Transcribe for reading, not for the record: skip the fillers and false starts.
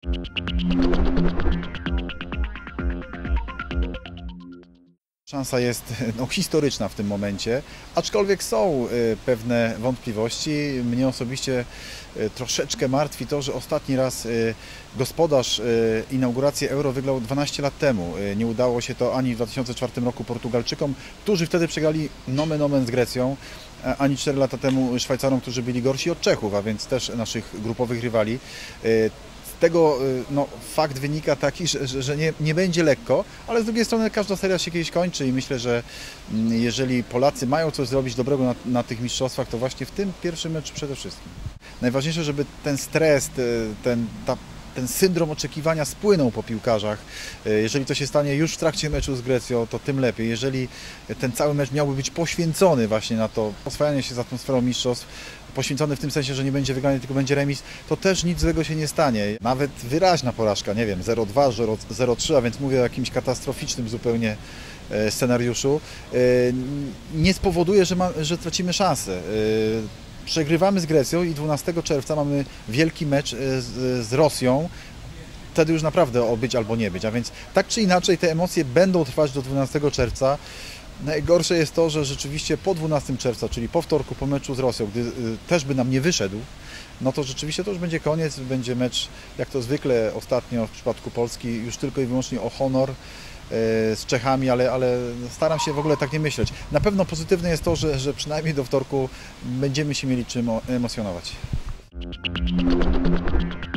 Szansa jest historyczna w tym momencie, aczkolwiek są pewne wątpliwości. Mnie osobiście troszeczkę martwi to, że ostatni raz gospodarz inaugurację Euro wygrał 12 lat temu. Nie udało się to ani w 2004 roku Portugalczykom, którzy wtedy przegrali nomen omen z Grecją, ani 4 lata temu Szwajcarom, którzy byli gorsi od Czechów, a więc też naszych grupowych rywali. Z tego fakt wynika taki, że nie będzie lekko, ale z drugiej strony każda seria się kiedyś kończy i myślę, że jeżeli Polacy mają coś zrobić dobrego na tych mistrzostwach, to właśnie w tym pierwszym meczu przede wszystkim. Najważniejsze, żeby ten stres, ten syndrom oczekiwania spłynął po piłkarzach. Jeżeli to się stanie już w trakcie meczu z Grecją, to tym lepiej. Jeżeli ten cały mecz miałby być poświęcony właśnie na to oswajanie się z atmosferą mistrzostw, poświęcony w tym sensie, że nie będzie wygrany, tylko będzie remis, to też nic złego się nie stanie. Nawet wyraźna porażka, nie wiem, 0-2, 0-3, a więc mówię o jakimś katastroficznym zupełnie scenariuszu, nie spowoduje, że tracimy szansę. Przegrywamy z Grecją i 12 czerwca mamy wielki mecz z Rosją. Wtedy już naprawdę o być albo nie być. A więc tak czy inaczej te emocje będą trwać do 12 czerwca. Najgorsze jest to, że rzeczywiście po 12 czerwca, czyli po wtorku, po meczu z Rosją, gdy też by nam nie wyszedł, no to rzeczywiście to już będzie koniec, będzie mecz, jak to zwykle ostatnio w przypadku Polski, już tylko i wyłącznie o honor z Czechami, ale staram się w ogóle tak nie myśleć. Na pewno pozytywne jest to, że przynajmniej do wtorku będziemy się mieli czym emocjonować.